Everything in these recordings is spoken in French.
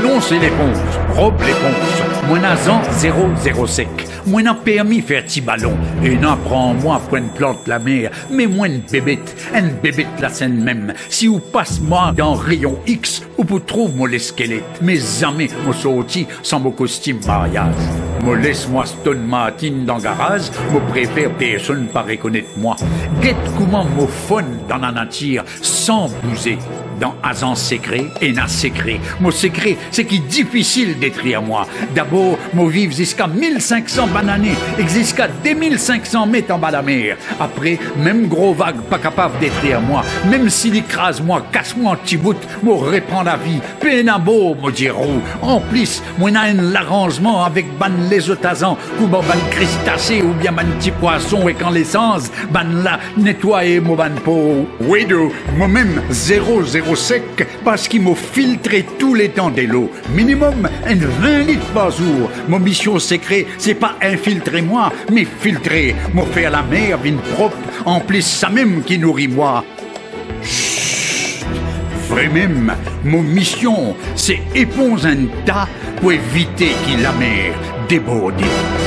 nom c'est l'éponge, Rob l'éponge. Moi n'azan 0 sec. Moi n'en permis faire ti ballon. Et n'en prends moi pour une plante la mer. Mais moi une bébête la scène même. Si ou passe moi dans rayon X, ou pour trouve moi les squelettes. Mes amis moi sorti sans mon costume mariage. Moi laisse moi Stone Martin dans garage. Moi préfère personne pas reconnaître moi. Guette comment moi fun dans la nature sans bouser. Dans Azan secret et na secret. Mon secret, c'est qui difficile d'écrire moi. D'abord, moi vive jusqu'à 1500 bananées et jusqu'à 2500 mètres en bas de la mer. Après, même gros vague pas capable d'écrire moi. Même s'il écrase moi, casse-moi un petit bout, moi reprend la vie. Pénabo, moi dirou. En plus, moi n'a un l'arrangement avec ban les otazans, ou ban crustacés ou bien ban petit poisson et quand l'essence, ban la nettoyer mon ban peau. Oui, moi-même, 0 sec parce qu'il m'a filtré tous les temps de l'eau. Minimum 20 litres par jour. Mon mission secret, c'est pas infiltrer moi, mais filtrer. Moi faire la mer vine propre, en plus ça même qui nourrit moi. Chut, vrai même, mon mission, c'est éponge un tas pour éviter qu'il la mer déborde.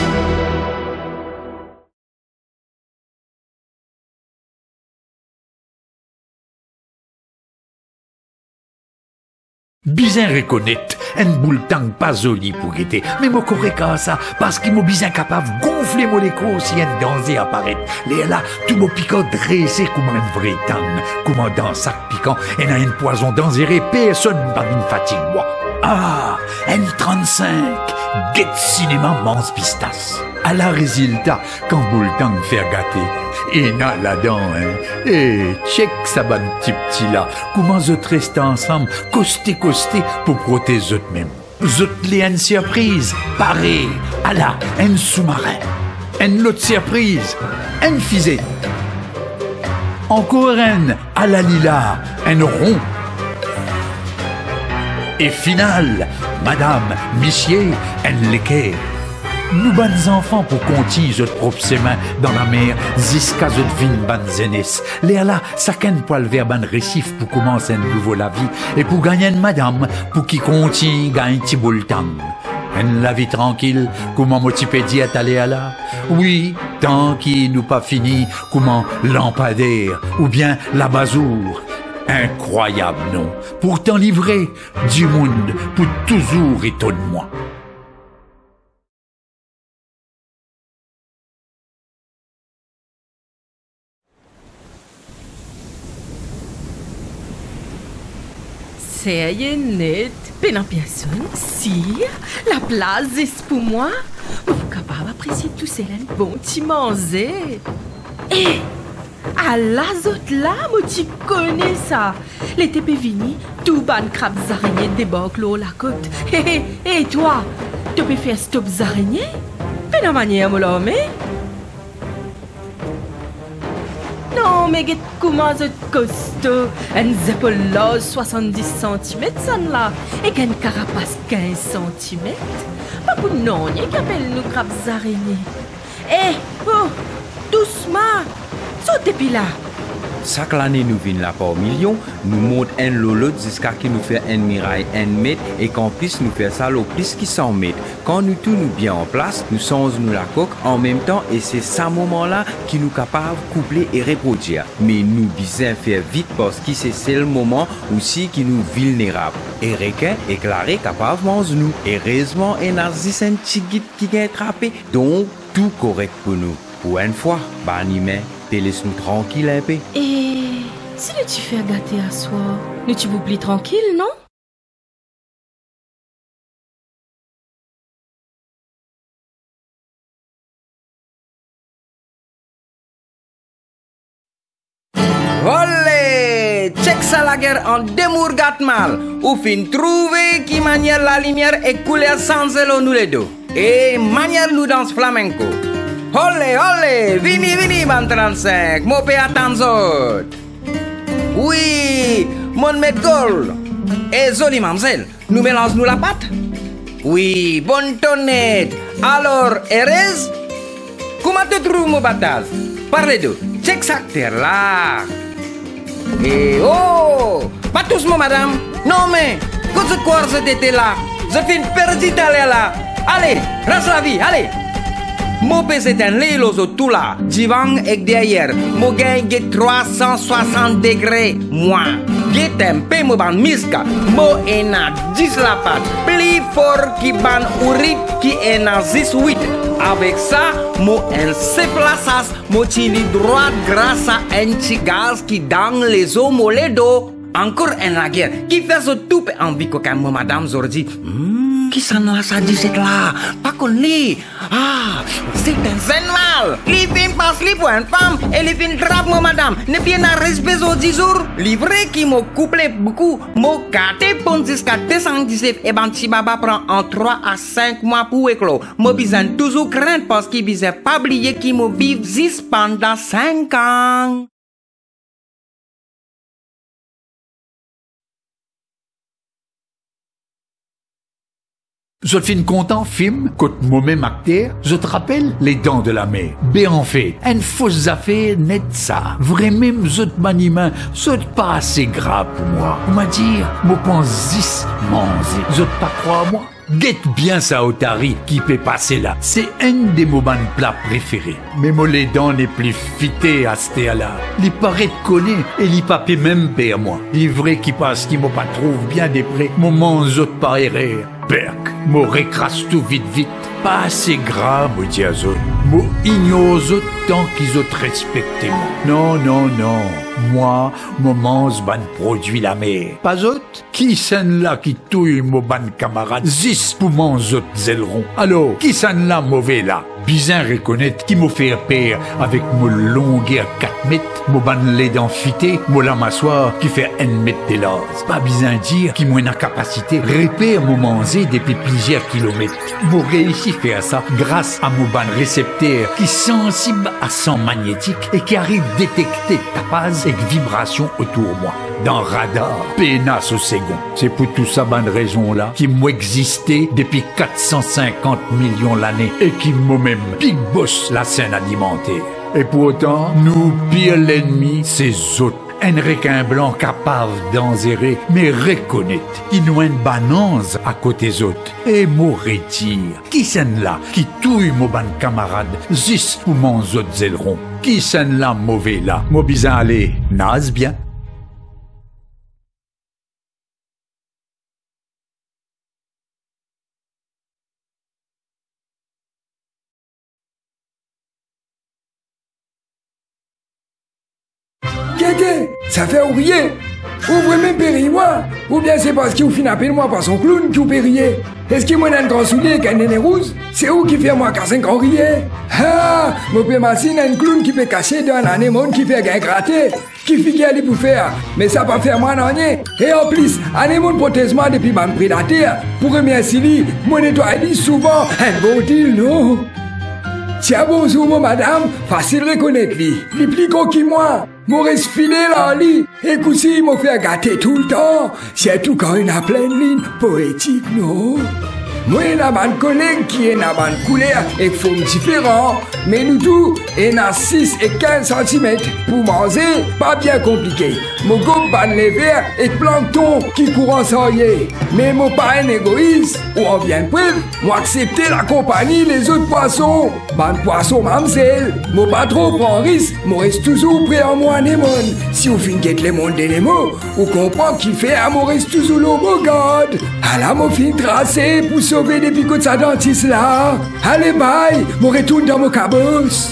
Bizin reconnaître, un boule tang pas joli pour guetter, mais moi correct à ça, parce qu'il m'a bizin capable gonfler mon écho si un danger apparaît. Les là, tout mon piquant dressé comme un vrai tang, comme un dans sac piquant, et n'a un poison dangereux, personne par une fatigue, moi. Ah, N35, get cinéma mance pistas. À la résultat, quand Boultang fait gâter, et n'a là-dedans, hein, et check ça ban petit là, comment je reste ensemble, costé, pour protéger eux-mêmes. Zot les une surprise, pareil, à la, un sous-marin, une autre surprise, une fusée. Encore un, à la lila, un rond. Et final, madame, monsieur, un léquer. Nous bonnes enfants pour conti je propre ses mains dans la mer, jusqu'à je devine ban zenes. L'air là, ça ken poil vers ban récif pour commencer un nouveau la vie, et pour gagner une madame, pour qui conti gagne ti boultang. En la vie tranquille, comment motiver diète aller à là? Oui, tant qu'il nous pas fini, comment lampadaire, ou bien la bazour. Incroyable, non? Pourtant livré du monde, pour toujours étonne-moi. C'est net, peine en personne, sire, la place est pour moi. Vous capable d'apprécier tout cela, bon petit manger. Et à la autres là, moi tu connais ça. L'été peut venir, tout ban crabes araignées débarque l'eau la côte. Et toi, tu peux faire stop araignées? Peine en manière, mon homme, non, mais comment c'est costaud? Un épaule 70 cm, ça là. Et qu'une carapace 15 cm. Pas pour non, il y a qui appelle nous crabes araignées. Eh, oh, doucement. Sautez puis là. Chaque année, nous venons là par millions, nous monte un lolo jusqu'à ce qu'il nous fait un mirail 1 mètre et qu'en plus nous fait ça au plus qui 100 mètres. Quand nous tout nous bien en place, nous sommes nous la coque en même temps et c'est ce moment-là qui nous capable de coupler et reproduire. Mais nous bien faire vite parce que c'est le moment aussi qui nous vulnérables. Et requin éclairé capable de manger nous. Heureusement, et narcisse un petit guide qui est attrapé. Donc, tout correct pour nous. Pour une fois, bah, animé. Te laisse-nous tranquille un peu. Et si le tu fais gâter à soi, ne tu oublies tranquille, non? Olé! Check ça la guerre en démourgat mal. Ou fin trouver qui manière la lumière et couleur sans zélo nous les deux. Et manière nous danse flamenco. Olé, olé, vini, ban 35, mon père attend. Oui, mon maître gold. Et joli mamselle, nous mélangeons la pâte? Oui, bonne tonnette. Alors, heureuse? Comment te trouves mon bataz? Parlez de, check ça terre là. Et oh, pas tous, madame. Non, mais, je crois que j'étais là. Je finis perdu d'aller là. Allez, reste la vie, allez. Mon PC est un lélo tout là. Divang et derrière. Mon gain est 360 degrés. Moi, j'ai un peu mon ban miska. Mo est na 10 la patte. Plus fort qui ban urit qui est na 18. Avec ça, mo un seplaças. Mo tini droite grâce à un petit gaz qui dans les eaux moledo. Encore un la guerre. Qui fait ce tout en vie que moi madame Zordi. Qui s'en a ça dit c'est là. Pas connu. Ah, c'est un animal. Les filles passent les pour une femme et les filles drapent moi madame. Ne bien à respect aux 10 jours. Livré qui m'a couplé beaucoup. M'a gâté pour jusqu'à 219 et ben si baba prend en 3 à 5 mois pour éclore. M'a besoin toujours craindre parce qu'il besoin pas oublier qu'il m'a vivre 10 pendant 5 ans. Je te fin content film, côte moi-même acteur, je te rappelle les dents de la mer. Ben en fait, une fausse affaire net ça. Vraiment, je te maniement, c'est pas assez grave pour moi. On m'a dit, moi pense 10 manger. Je te pas croire moi. Guette bien ça otari qui peut passer là. C'est un des moments plats préférés. Mais moi les dents n'est plus fitées à ce là. Les paraît de connaître et les papiers même père moi. Les vrais qui passent qui m'ont pas trouve bien des près. Mon mange autre par erreur. Perk, moi récrase tout vite. Pas assez grave, moi dis à eux. Moi ignore tant qu'ils ont respecté moi. Non. Moi, mange ban produit la mer. Pas autre. Qui s'en là qui touille mon ban camarade? 10 pour manger autres ailerons. Alors, qui s'en là mauvais là? Bizarre reconnaître qui m'a fait peur avec mon longueur 4 mètres, mon ban les dents fitées, mon lame m'asseoir qui fait 1 mètre de large. Pas bizarre dire qui m'a une capacité repère mon manger depuis plusieurs kilomètres. M'a réussi à faire ça grâce à mon ban récepteur qui est sensible à son magnétique et qui arrive à détecter tapage et vibration autour de moi. Dans radar, pénasse au second. C'est pour tout ça bonne raison là qui m'a existé depuis 450 millions l'année et qui m'a même big boss la scène alimentaire. Et pour autant, nous pire l'ennemi, c'est autres. Un requin blanc capable d'enzérer, mais reconnaître qu'il nous une banance à côté des autres. Et m'aurait dire, qui s'en là, qui touille mon ban camarade, juste pour mon autres ailerons. Qui s'en là mauvais là, mon bizarre aller, naze bien. Ça fait oublier. Ouvrez même pérille-moi. Ou bien c'est parce qu'il vous finit appelé moi par son clown qui vous périez. Est-ce qu'il m'a un grand soulier avec un nez rouge? C'est où qui fait moi casser un grand rier? Ah, mon père Massine a un clown qui peut cacher dans un anémone qui fait un gratté. Qui fait qu'il allait pour faire. Mais ça va faire moi non rien. Et en plus, anémone protège-moi depuis ma prédateur. Pour remercier, moi nettoie souvent. Un bon deal, non? Tiens bonjour madame, facile reconnaître lui. Les plus gros que moi. Mon filé là en lit. Écoutez, il m'a fait gâter tout le temps. C'est tout quand il a pleine ligne poétique, non? Moi, il y a un collègue qui est dans une couleur et forme différente. Mais nous tous, il a 6 et 15 cm. Pour manger, pas bien compliqué. Mon goût ban les vers et plancton qui courent ensemble. Mais mon pas un égoïste, ou on vient de preuve, moi accepter la compagnie les autres poissons. Ban poisson mamsel, mon pas trop prend risque, moi reste toujours prêt en moi anémone. Si vous finissez les mondes des les mots, vous comprenez qui fait à moi reste toujours l'eau, mon God. Alors, mon fin tracé pour sauver des picots de sa dentiste là. Allez, bye, mon retourne dans mon cabosse.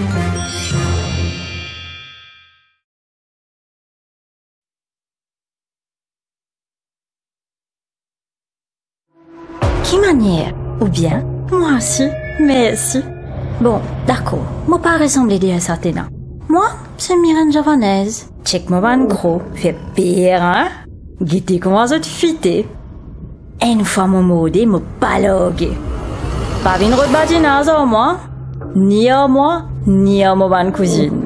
Qui manière? Ou bien, moi aussi, mais si. Bon, d'accord, moi pas ressembler à ça là. Moi, c'est Myrène javanaise. Check moi ban gros, fait pire, hein? Guettez comment ça te fité. Et une fois mon modé, mon palogue. Pas une route badinage à moi, ni à moi, ni à mon ban cousine.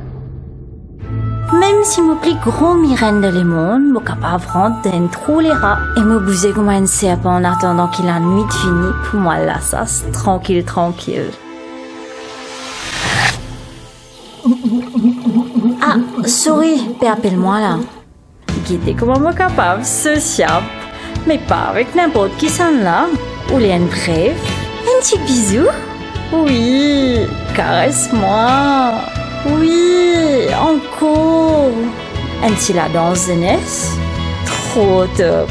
Même si mon plus gros Myrène de les mondes, mon capable rentrer d'un trou les rats et me bouser comme un serpent en attendant qu'il a nuit finie, pour moi là, ça, c'est tranquille. Ah, sorry, appelle-moi là. Guidez comment moi capable, sociable. mais pas avec n'importe qui s'en là. Ou les un bref, un petit bisou. Oui, caresse-moi. Oui, encore. Un petit la danse de Ness. Trop top.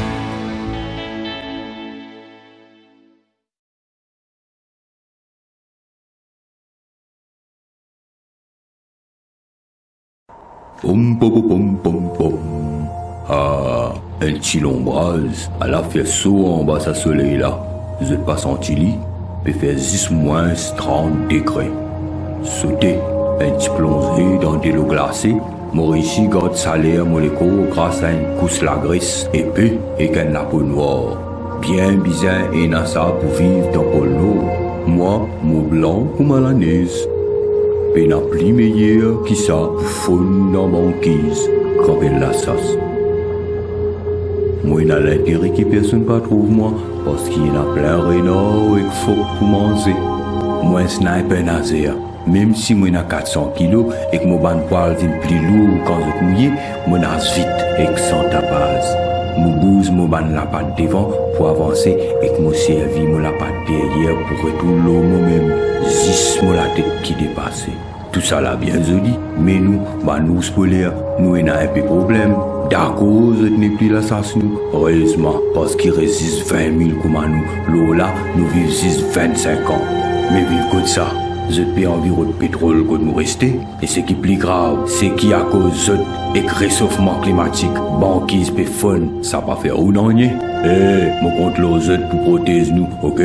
Pom pom pom pom pom. Ah, un petit l'ombrage. Elle a fait saut en bas à soleil là. Vous n'êtes pas senti lit? Peut faire 10 moins 30 degrés. Sauter, un petit plongé dans de l'eau glacée. Mon réussi garde salaire mon écho grâce à une couche la graisse épais et qu'un la peau noire. Bien bizarre et n'a ça pour vivre dans le nord. Moi, mon blanc ou malanaise. Et n'a plus meilleur qui ça pour fondre dans mon banquise quand elle la sauce. Moi, il a l'intérêt que personne ne trouve moi, parce qu'il y en a plein renard et qu'il faut pour manger. Moi, un sniper nazaire. Même si moi, j'ai 400 kilos et que mon ban poil vient plus lourd quand je mouillé, moi, nage vite et que sans tapage. Moi, bouse mon ban la patte devant pour avancer et que moi, servi mon la patte derrière pour retourner l'eau moi-même. Zis moi la tête qui dépasse. Tout ça là bien joli, mais nous, nous polaires, nous on a un peu de problème. D'accord, je n'ai plus l'assassin. Heureusement, parce qu'il résiste 20 000 comme nous. L'eau là, nous vivons 25 ans. Mais vivre comme ça, je paie environ de pétrole que nous rester. Et ce qui est plus grave, c'est qu'à cause de réchauffement climatique, banquise et fun, ça va pas faire ou non, ni? Mon compte l'eau pour protéger nous, ok?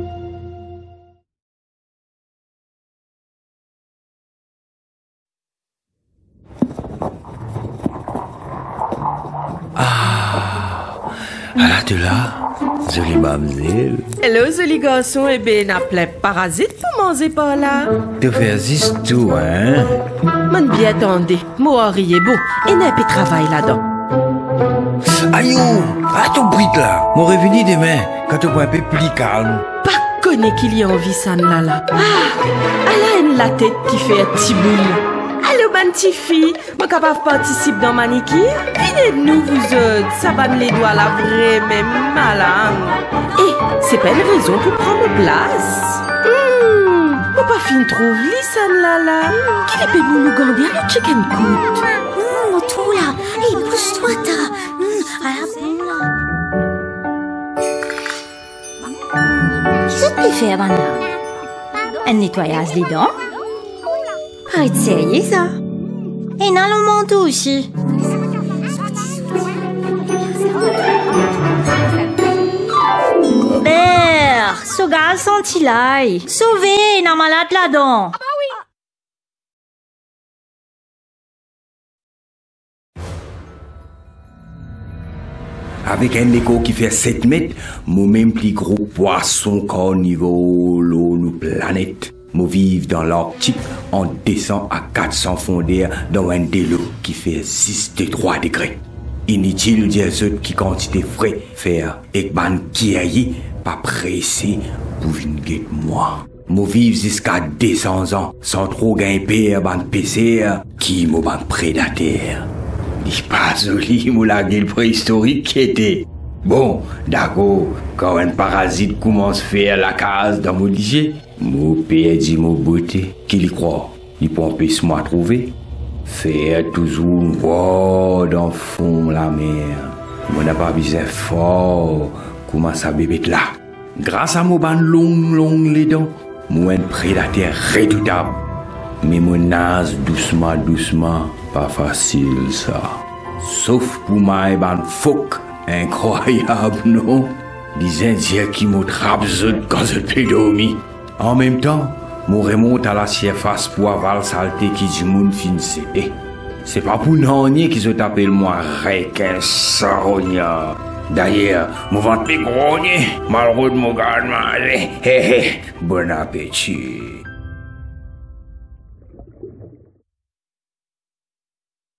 Ah, tu là, jolie mademoiselle. Hello, joli garçon, eh ben, n'a plein de parasites pour manger par là. Tu fais juste tout, hein? Mon bien attendez, moi riez bon, et n'a pas travail là-dedans. Aïe, à ton bruit là. Mon revenu demain, quand tu vois un peu plus calme. Pas connaît qu'il y a envie ça là. Ah, elle a une la tête qui fait un petit boule. Allô, bonne petite fille, moi capable de participer dans manicure? Venez de nous, vous autres, ça va me les doigts la vraie, même malade. Et c'est pas une raison pour prendre place. Moi pas fin trouve Lissan là. Qu'il est pour nous garder à le chicken coot. Tout là. Hey, pousse-toi, ta. À la peine là. Qu'est-ce que tu fais avant là? Un nettoyage des dents? Arrête, sérieux ça? Et dans le manteau aussi. Robert, ce gars senti l'ail. Sauvé, n'a malade là-dedans. Avec un écho qui fait 7 mètres, mon même plus gros poisson qu'au niveau l'eau, nous planète. Moi vive dans l'Arctique, on descend à 400 fondaires dans un délo qui fait 6-3 degrés. Inutile de dire qui quantité frais faire et ban qui aille pas pressé pour venir moi. Moi vive jusqu'à 200 ans sans trop gagner ban PC qui m'a ban prédateur. Dis pas joli moi la gueule préhistorique qui était. Bon, d'accord, quand un parasite commence à faire la case dans mon lit, mon père dit mon beauté, qu'il y croit, il peut empêcher moi à trouver. Faire toujours voir dans le fond la mer. Moi n'a pas besoin fort, comment ça bébé là. Grâce à mon ban long les dents, moi un prédateur redoutable. Mais mon nage doucement, pas facile ça. Sauf pour moi ban phoque. Incroyable, non? Les Indiens qui m'attrapent quand je peux dormir. En même temps, je remonte à la surface pour avoir saleté qui du monde finissait. C'est pas pour n'ennier qu'ils ont appelé moi requin sarognard. D'ailleurs, mon ventre est grogné, malheureux de mon garde mal. Bon appétit.